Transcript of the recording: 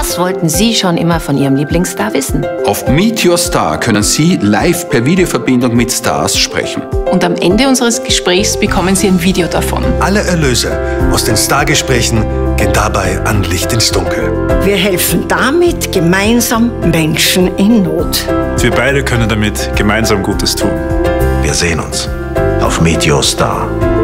Was wollten Sie schon immer von Ihrem Lieblingsstar wissen? Auf Meet Your Star können Sie live per Videoverbindung mit Stars sprechen. Und am Ende unseres Gesprächs bekommen Sie ein Video davon. Alle Erlöse aus den Stargesprächen gehen dabei an Licht ins Dunkel. Wir helfen damit gemeinsam Menschen in Not. Wir beide können damit gemeinsam Gutes tun. Wir sehen uns auf Meet Your Star.